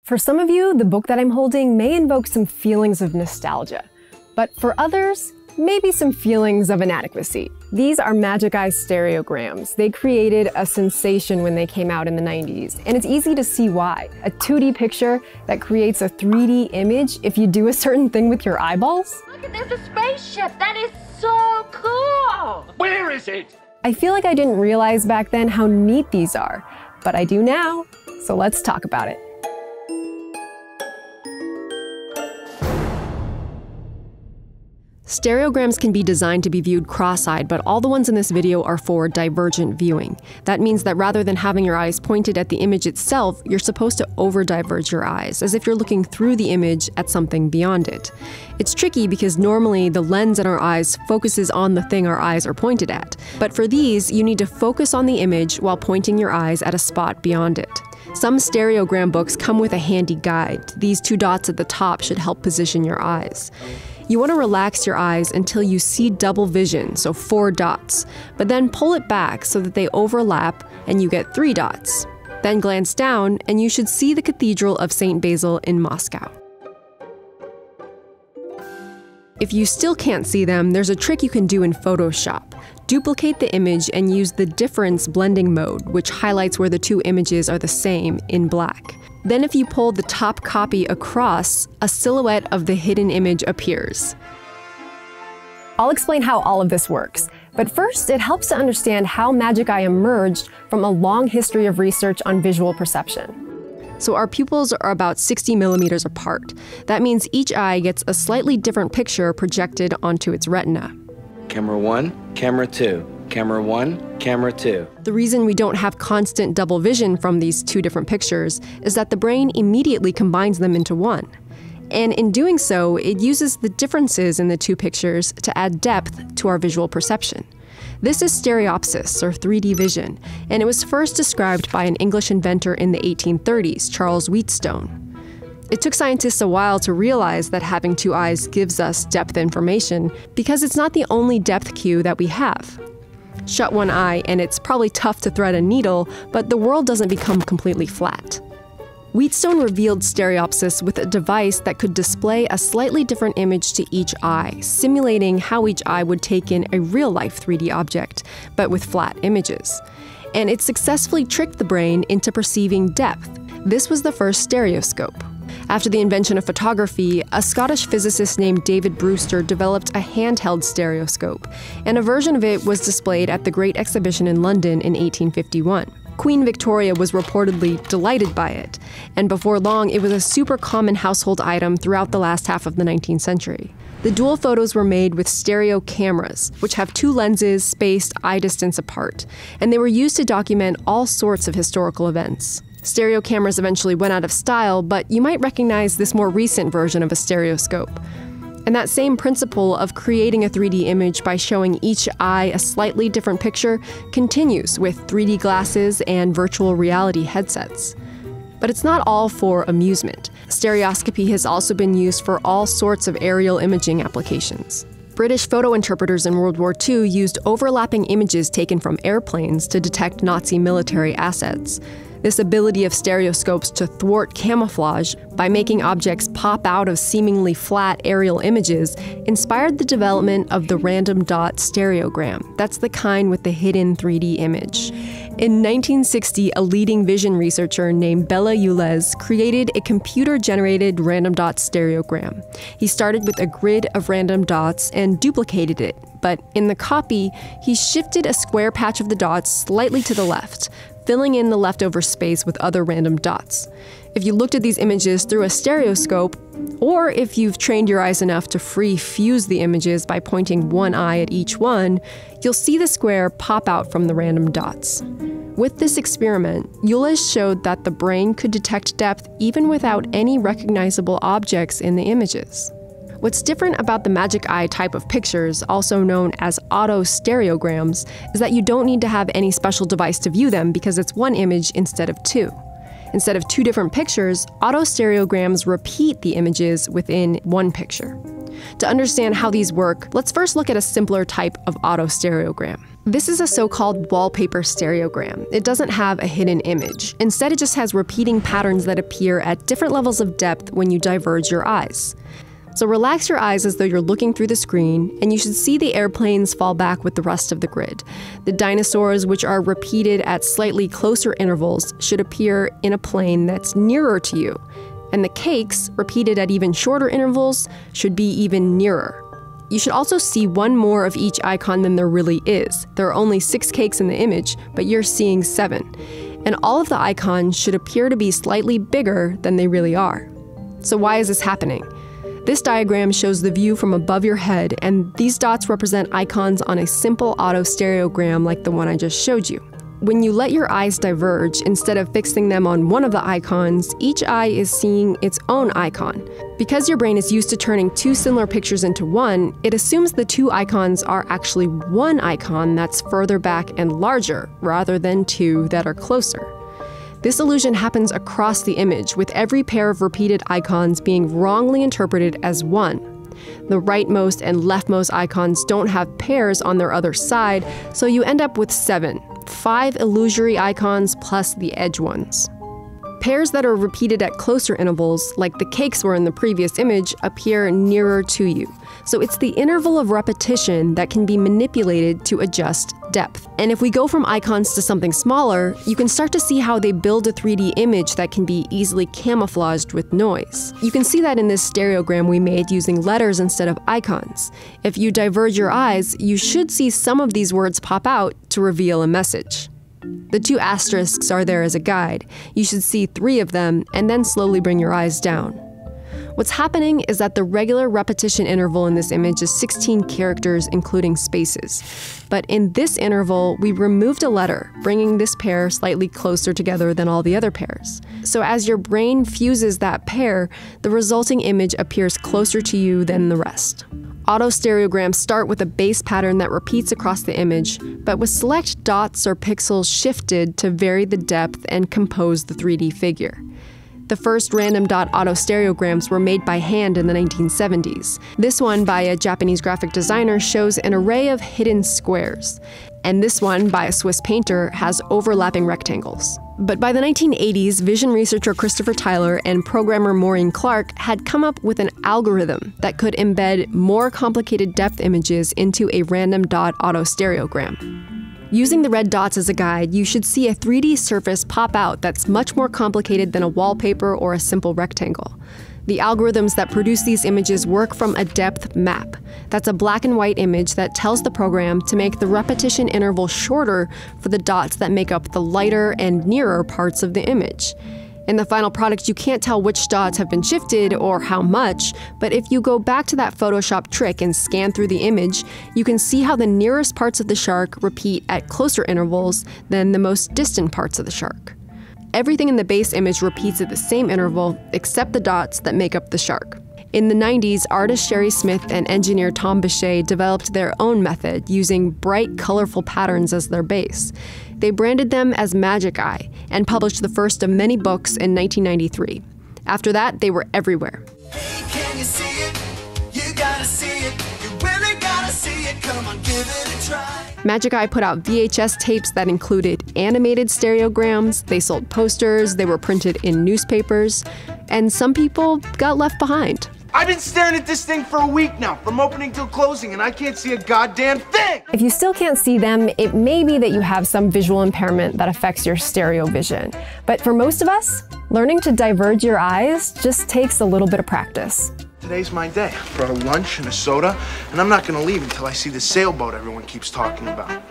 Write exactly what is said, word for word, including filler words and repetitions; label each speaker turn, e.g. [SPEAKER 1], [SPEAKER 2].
[SPEAKER 1] For some of you, the book that I'm holding may invoke some feelings of nostalgia, but for others, maybe some feelings of inadequacy. These are Magic Eye stereograms. They created a sensation when they came out in the nineties, and it's easy to see why. A two D picture that creates a three D image if you do a certain thing with your eyeballs?
[SPEAKER 2] Look, there's a spaceship! That is so cool!
[SPEAKER 3] Where is it?
[SPEAKER 1] I feel like I didn't realize back then how neat these are, but I do now, so let's talk about it. Stereograms can be designed to be viewed cross-eyed, but all the ones in this video are for divergent viewing. That means that rather than having your eyes pointed at the image itself, you're supposed to over-diverge your eyes, as if you're looking through the image at something beyond it. It's tricky because normally the lens in our eyes focuses on the thing our eyes are pointed at. But for these, you need to focus on the image while pointing your eyes at a spot beyond it. Some stereogram books come with a handy guide. These two dots at the top should help position your eyes. You want to relax your eyes until you see double vision, so four dots, but then pull it back so that they overlap and you get three dots. Then glance down and you should see the Cathedral of Saint Basil in Moscow. If you still can't see them, there's a trick you can do in Photoshop. Duplicate the image and use the difference blending mode, which highlights where the two images are the same in black. Then if you pull the top copy across, a silhouette of the hidden image appears. I'll explain how all of this works, but first it helps to understand how Magic Eye emerged from a long history of research on visual perception. So our pupils are about sixty millimeters apart. That means each eye gets a slightly different picture projected onto its retina.
[SPEAKER 4] Camera one, camera two. Camera one, camera two.
[SPEAKER 1] The reason we don't have constant double vision from these two different pictures is that the brain immediately combines them into one. And in doing so, it uses the differences in the two pictures to add depth to our visual perception. This is stereopsis, or three D vision, and it was first described by an English inventor in the eighteen thirties, Charles Wheatstone. It took scientists a while to realize that having two eyes gives us depth information, because it's not the only depth cue that we have. Shut one eye and it's probably tough to thread a needle, but the world doesn't become completely flat. Wheatstone revealed stereopsis with a device that could display a slightly different image to each eye, simulating how each eye would take in a real-life three D object, but with flat images. And it successfully tricked the brain into perceiving depth. This was the first stereoscope. After the invention of photography, a Scottish physicist named David Brewster developed a handheld stereoscope, and a version of it was displayed at the Great Exhibition in London in eighteen fifty-one. Queen Victoria was reportedly delighted by it, and before long it was a super common household item throughout the last half of the nineteenth century. The dual photos were made with stereo cameras, which have two lenses spaced eye distance apart, and they were used to document all sorts of historical events. Stereo cameras eventually went out of style, but you might recognize this more recent version of a stereoscope. And that same principle of creating a three D image by showing each eye a slightly different picture continues with three D glasses and virtual reality headsets. But it's not all for amusement. Stereoscopy has also been used for all sorts of aerial imaging applications. British photo interpreters in World War Two used overlapping images taken from airplanes to detect Nazi military assets. This ability of stereoscopes to thwart camouflage by making objects pop out of seemingly flat aerial images inspired the development of the random dot stereogram. That's the kind with the hidden three D image. In nineteen sixty, a leading vision researcher named Bela Ulez created a computer-generated random dot stereogram. He started with a grid of random dots and duplicated it, but in the copy, he shifted a square patch of the dots slightly to the left, filling in the leftover space with other random dots. If you looked at these images through a stereoscope, or if you've trained your eyes enough to free fuse the images by pointing one eye at each one, you'll see the square pop out from the random dots. With this experiment, Ulez showed that the brain could detect depth even without any recognizable objects in the images. What's different about the Magic Eye type of pictures, also known as auto-stereograms, is that you don't need to have any special device to view them because it's one image instead of two. Instead of two different pictures, auto-stereograms repeat the images within one picture. To understand how these work, let's first look at a simpler type of autostereogram. This is a so-called wallpaper stereogram. It doesn't have a hidden image. Instead, it just has repeating patterns that appear at different levels of depth when you diverge your eyes. So relax your eyes as though you're looking through the screen, and you should see the airplanes fall back with the rest of the grid. The dinosaurs, which are repeated at slightly closer intervals, should appear in a plane that's nearer to you. And the cakes, repeated at even shorter intervals, should be even nearer. You should also see one more of each icon than there really is. There are only six cakes in the image, but you're seeing seven. And all of the icons should appear to be slightly bigger than they really are. So why is this happening? This diagram shows the view from above your head, and these dots represent icons on a simple autostereogram like the one I just showed you. When you let your eyes diverge, instead of fixing them on one of the icons, each eye is seeing its own icon. Because your brain is used to turning two similar pictures into one, it assumes the two icons are actually one icon that's further back and larger, rather than two that are closer. This illusion happens across the image, with every pair of repeated icons being wrongly interpreted as one. The rightmost and leftmost icons don't have pairs on their other side, so you end up with seven, five illusory icons plus the edge ones. Pairs that are repeated at closer intervals, like the cakes were in the previous image, appear nearer to you. So it's the interval of repetition that can be manipulated to adjust depth. And if we go from icons to something smaller, you can start to see how they build a three D image that can be easily camouflaged with noise. You can see that in this stereogram we made using letters instead of icons. If you diverge your eyes, you should see some of these words pop out to reveal a message. The two asterisks are there as a guide. You should see three of them and then slowly bring your eyes down. What's happening is that the regular repetition interval in this image is sixteen characters, including spaces. But in this interval, we removed a letter, bringing this pair slightly closer together than all the other pairs. So as your brain fuses that pair, the resulting image appears closer to you than the rest. Autostereograms start with a base pattern that repeats across the image, but with select dots or pixels shifted to vary the depth and compose the three D figure. The first random dot autostereograms were made by hand in the nineteen seventies. This one, by a Japanese graphic designer, shows an array of hidden squares. And this one, by a Swiss painter, has overlapping rectangles. But by the nineteen eighties, vision researcher Christopher Tyler and programmer Maureen Clark had come up with an algorithm that could embed more complicated depth images into a random dot autostereogram. Using the red dots as a guide, you should see a three D surface pop out that's much more complicated than a wallpaper or a simple rectangle. The algorithms that produce these images work from a depth map. That's a black and white image that tells the program to make the repetition interval shorter for the dots that make up the lighter and nearer parts of the image. In the final product, you can't tell which dots have been shifted or how much, but if you go back to that Photoshop trick and scan through the image, you can see how the nearest parts of the shark repeat at closer intervals than the most distant parts of the shark. Everything in the base image repeats at the same interval, except the dots that make up the shark. In the nineties, artist Sherry Smith and engineer Tom Bechet developed their own method using bright, colorful patterns as their base. They branded them as Magic Eye and published the first of many books in nineteen ninety-three. After that, they were everywhere.
[SPEAKER 3] Hey, can you see it? You gotta see it. You really gotta see it. Come on, give it a try.
[SPEAKER 1] Magic Eye put out V H S tapes that included animated stereograms, they sold posters, they were printed in newspapers, and some people got left behind.
[SPEAKER 5] I've been staring at this thing for a week now, from opening till closing, and I can't see a goddamn thing!
[SPEAKER 1] If you still can't see them, it may be that you have some visual impairment that affects your stereo vision. But for most of us, learning to diverge your eyes just takes a little bit of practice.
[SPEAKER 5] Today's my day. I brought a lunch and a soda, and I'm not gonna leave until I see the sailboat everyone keeps talking about.